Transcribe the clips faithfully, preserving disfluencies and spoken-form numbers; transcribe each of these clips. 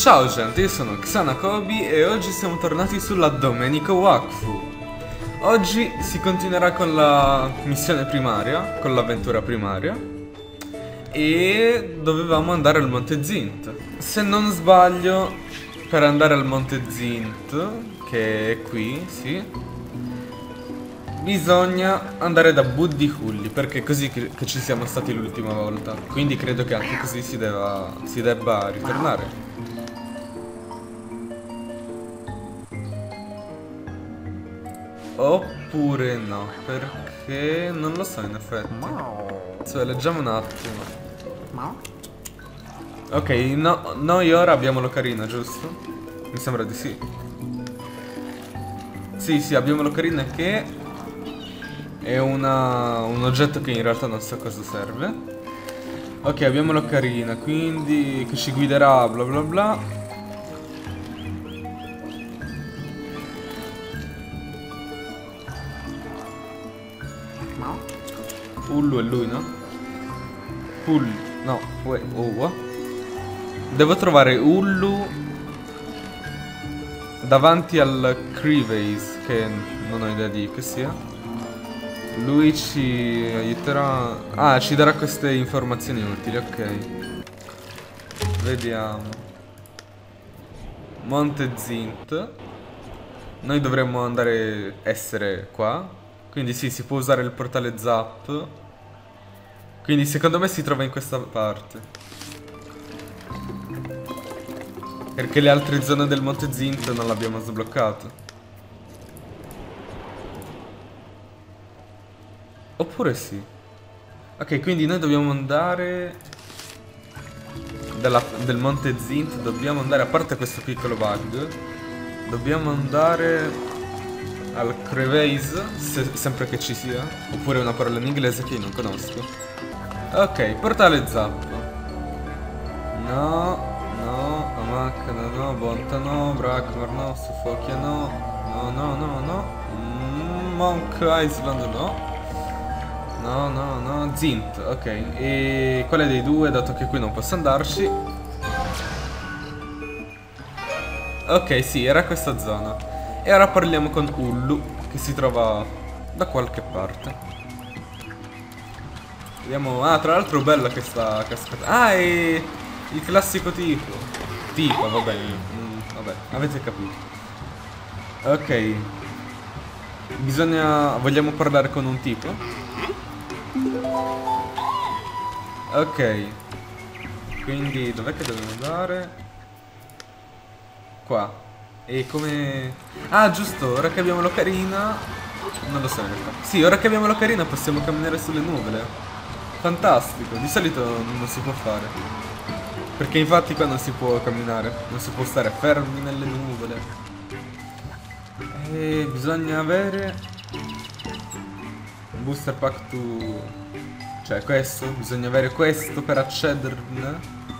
Ciao gente, io sono Xanakobi e oggi siamo tornati sulla Domenico Wakfu. Oggi si continuerà con la missione primaria, con l'avventura primaria, e dovevamo andare al Monte Zint. Se non sbaglio, per andare al Monte Zint, che è qui, sì, bisogna andare da Buddy Hulli, perché è così che, che ci siamo stati l'ultima volta. Quindi credo che anche così si, deva, si debba ritornare. Oppure no, perché non lo so in effetti. Cioè, leggiamo un attimo. Ok, no, noi ora abbiamo l'ocarina, giusto? Mi sembra di sì. Sì, sì, abbiamo l'ocarina che è una, un oggetto che in realtà non so cosa serve. Ok, abbiamo l'ocarina, quindi che ci guiderà bla bla bla. Ullu è lui, no? Pull, no, wait, oh, what? Devo trovare Ullu davanti al Creevase, che non ho idea di che sia. Lui ci aiuterà. Ah, ci darà queste informazioni utili, ok. Vediamo. Monte Zint. Noi dovremmo andare, essere qua. Quindi sì, si può usare il portale Zap. Quindi secondo me si trova in questa parte. Perché le altre zone del Monte Zint non l'abbiamo sbloccato. Oppure sì. Ok, quindi noi dobbiamo andare dalla, del Monte Zint. Dobbiamo andare, a parte questo piccolo bug, dobbiamo andare al Creevase, se, sempre che ci sia. Oppure una parola in inglese che io non conosco. Ok, portale Zap. No, no, Amacana no, Bonta no, Brakmar no, Sofocchia no. No, no, no, no. Mm, Monk Island no. No, no, no, Zint, ok. E quale dei due, dato che qui non posso andarci? Ok, sì, era questa zona. E ora parliamo con Ullu, che si trova da qualche parte. Vediamo. Ah, tra l'altro bella questa cascata. Ah, è il classico tipo. Tipo, vabbè. Mm, vabbè, avete capito. Ok. Bisogna. Vogliamo parlare con un tipo? Ok. Quindi dov'è che dobbiamo andare? Qua. E come. Ah, giusto, ora che abbiamo l'ocarina. Non lo so in realtà. Sì, ora che abbiamo l'ocarina possiamo camminare sulle nuvole. Fantastico, di solito non si può fare. Perché infatti qua non si può camminare. Non si può stare fermi nelle nuvole. E bisogna avere un booster pack to. Cioè questo. Bisogna avere questo per accederne.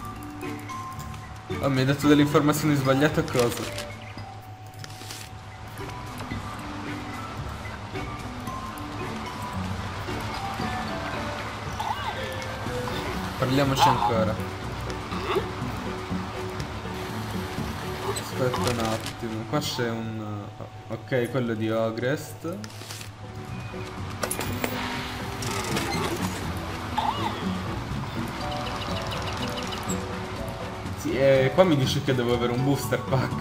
Oh, mi hai dato delle informazioni sbagliate o cosa? Parliamoci ancora. Aspetta un attimo. Qua c'è un. Ok, quello di Ogrest. Sì, e qua mi dice che devo avere un booster pack.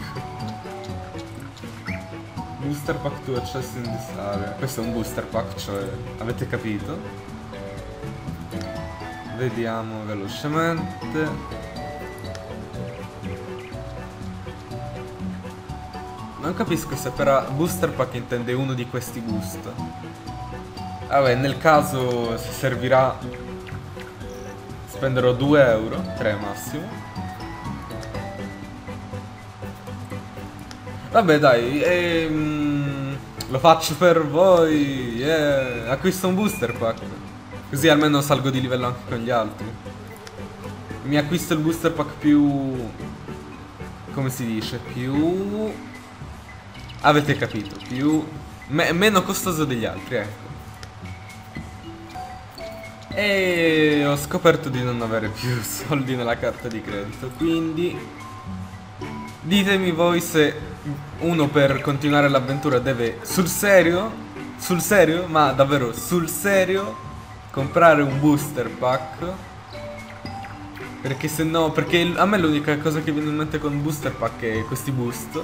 Booster pack to access in this area. Questo è un booster pack, cioè. Avete capito? Vediamo velocemente. Non capisco se per booster pack intende uno di questi boost. Vabbè, nel caso si servirà. Spenderò due euro, tre massimo. Vabbè dai, ehm, lo faccio per voi. Yeah. Acquisto un booster pack. Così almeno salgo di livello anche con gli altri. Mi acquisto il booster pack più. Come si dice? Più. Avete capito? Più. Me meno costoso degli altri, ecco. E ho scoperto di non avere più soldi nella carta di credito. Quindi Ditemi voi se uno per continuare l'avventura deve sul serio, sul serio, ma davvero sul serio, comprare un booster pack. Perché se no, perché a me l'unica cosa che viene in mente con booster pack è questi boost.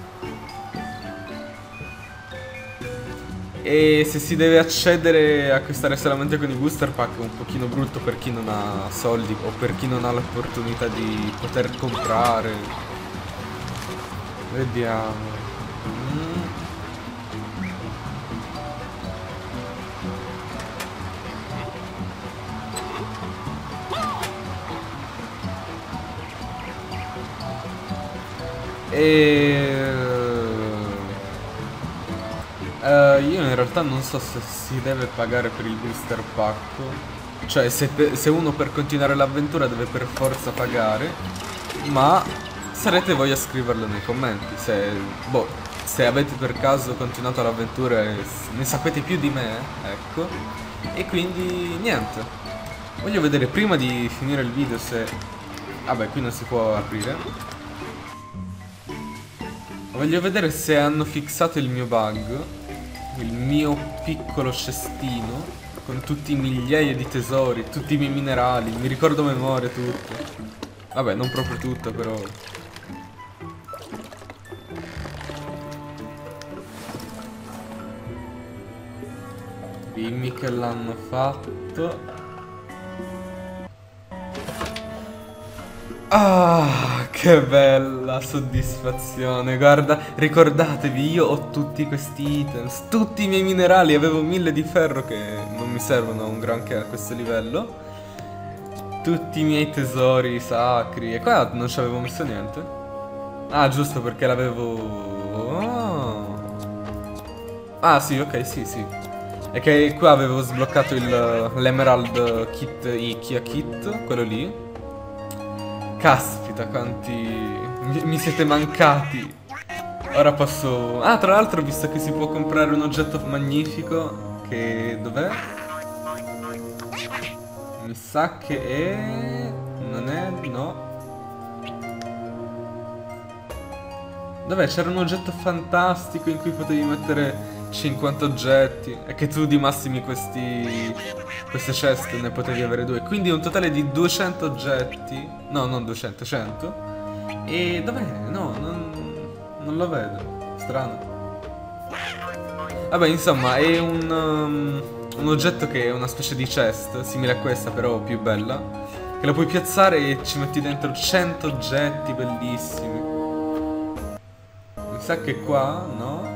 E se si deve accedere a acquistare solamente con i booster pack è un pochino brutto per chi non ha soldi o per chi non ha l'opportunità di poter comprare. Vediamo. Mm. E... Uh, io in realtà non so se si deve pagare per il booster pack. Cioè se, se uno per continuare l'avventura deve per forza pagare. Ma sarete voi a scriverlo nei commenti. Se, boh, se avete per caso continuato l'avventura e ne sapete più di me, ecco. E quindi niente. Voglio vedere prima di finire il video se... Vabbè, qui non si può aprire. Voglio vedere se hanno fissato il mio bug. Il mio piccolo cestino con tutti i migliaia di tesori, tutti i miei minerali, mi ricordo a memoria tutto. Vabbè, non proprio tutto, però. Dimmi che l'hanno fatto. Ah, che bella soddisfazione. Guarda, ricordatevi, io ho tutti questi items, tutti i miei minerali, avevo mille di ferro che non mi servono un granché a questo livello. Tutti i miei tesori sacri. E qua non ci avevo messo niente. Ah, giusto, perché l'avevo... Oh. Ah, sì, ok, sì, sì. E che qua avevo sbloccato l'Emerald Kit, Ikea Kit, quello lì. Caspita, quanti... Mi, mi siete mancati. Ora posso... Ah, tra l'altro, visto che si può comprare un oggetto magnifico. Che... Dov'è? Mi sa che è... Non è... No. Dov'è? C'era un oggetto fantastico in cui potevi mettere cinquanta oggetti. E che tu di massimi questi... Queste ceste ne potevi avere due. Quindi un totale di duecento oggetti. No, non duecento, cento. E dov'è? No, non, non lo vedo. Strano. Vabbè, insomma, è un, um, un oggetto che è una specie di chest, simile a questa, però più bella. Che la puoi piazzare e ci metti dentro cento oggetti bellissimi. Mi sa che qua, no?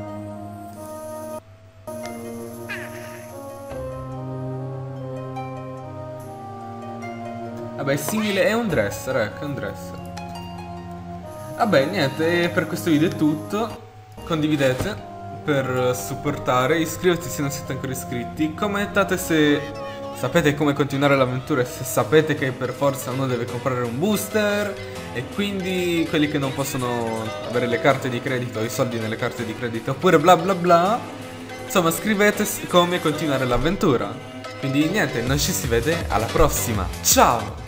Vabbè, è simile, è un dresser, ecco, è un dresser. Vabbè, niente, per questo video è tutto. Condividete per supportare, iscrivetevi se non siete ancora iscritti, commentate se sapete come continuare l'avventura e se sapete che per forza uno deve comprare un booster. E quindi quelli che non possono avere le carte di credito, i soldi nelle carte di credito, oppure bla bla bla. Insomma, scrivete come continuare l'avventura. Quindi niente, noi ci si vede alla prossima. Ciao!